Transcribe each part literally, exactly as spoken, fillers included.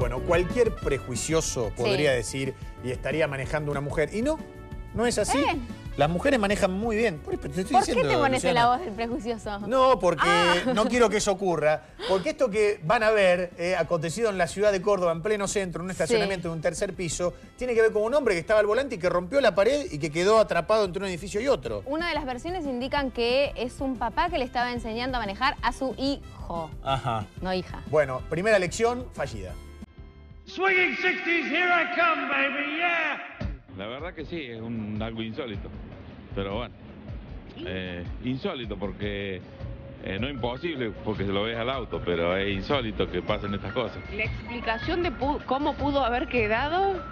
Bueno, cualquier prejuicioso podría Sí. decir y estaría manejando una mujer. Y no, no es así. ¿Eh? Las mujeres manejan muy bien. Por, te estoy ¿Por diciendo, qué te pones en Luciana. la voz del prejuicioso? No, porque Ah. no quiero que eso ocurra. Porque esto que van a ver, eh, acontecido en la ciudad de Córdoba, en pleno centro, en un estacionamiento de un tercer piso, tiene que ver con un hombre que estaba al volante y que rompió la pared y que quedó atrapado entre un edificio y otro. Una de las versiones indican que es un papá que le estaba enseñando a manejar a su hijo. Ajá. No hija. Bueno, primera lección fallida. Swinging sixties, here I come, baby, yeah. La verdad que sí, es un, algo insólito. Pero bueno, eh, insólito porque eh, no imposible porque se lo ves al auto, pero es insólito que pasen estas cosas. La explicación de pu cómo pudo haber quedado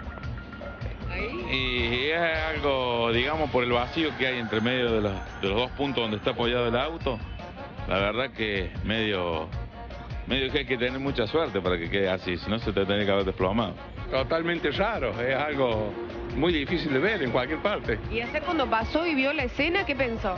ahí. Y es algo, digamos, por el vacío que hay entre medio de los, de los dos puntos donde está apoyado el auto. La verdad que medio, medio que hay que tener mucha suerte para que quede así, si no se te tiene que haber desplomado. Totalmente raro, es algo muy difícil de ver en cualquier parte. Y ayer cuando pasó y vio la escena, ¿qué pensó?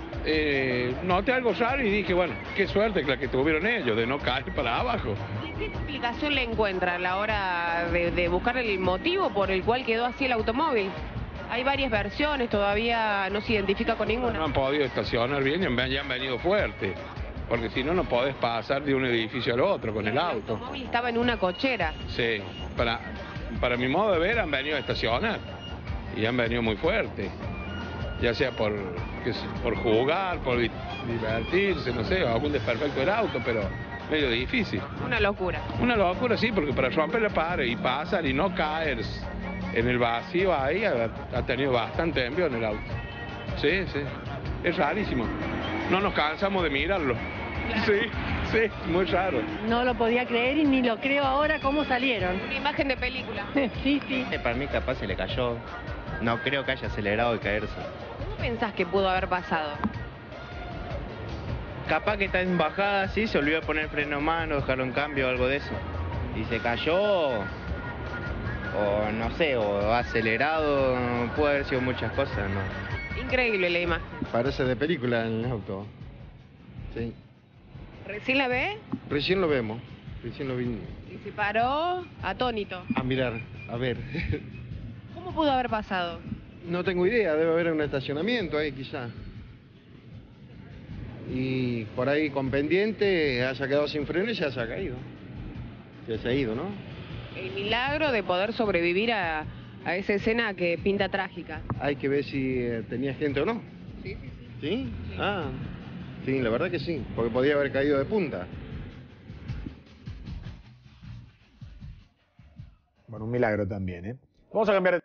Eh, noté algo raro y dije, bueno, qué suerte la que tuvieron ellos de no caer para abajo. ¿Y qué explicación le encuentra a la hora de, de buscar el motivo por el cual quedó así el automóvil? Hay varias versiones, todavía no se identifica con ninguna. No han podido estacionar bien y han, ya han venido fuerte, porque si no, no podés pasar de un edificio al otro con el auto. El automóvil estaba en una cochera. Sí, para, para mi modo de ver han venido a estacionar y han venido muy fuerte, ya sea por, que sé, por jugar, por di- divertirse, no sé, algún desperfecto del auto, pero medio difícil. Una locura. Una locura, sí, porque para romper la pared y pasar y no caer en el vacío ahí ha, ha tenido bastante envío en el auto. Sí, sí, es rarísimo. No nos cansamos de mirarlo. Sí, sí, muy raro. No lo podía creer y ni lo creo ahora cómo salieron. Una imagen de película. Sí, sí. Para mí capaz se le cayó. No creo que haya acelerado y caerse. ¿Cómo pensás que pudo haber pasado? Capaz que está en bajada, sí, se olvidó de poner freno mano, dejarlo en cambio o algo de eso. Y se cayó, o no sé, o acelerado, puede haber sido muchas cosas, ¿no? Increíble la imagen. Parece de película en el auto. Sí. ¿Recién la ve? Recién lo vemos. Recién lo vi. Y se paró atónito. A mirar, a ver. ¿Cómo pudo haber pasado? No tengo idea, debe haber un estacionamiento ahí quizá. Y por ahí con pendiente haya quedado sin freno y se haya caído. Se haya ido, ¿no? El milagro de poder sobrevivir a, a esa escena que pinta trágica. Hay que ver si eh, tenía gente o no. Sí, sí, sí. ¿Sí? Ah, sí, la verdad que sí, porque podía haber caído de punta. Bueno, un milagro también, ¿eh? Vamos a cambiar de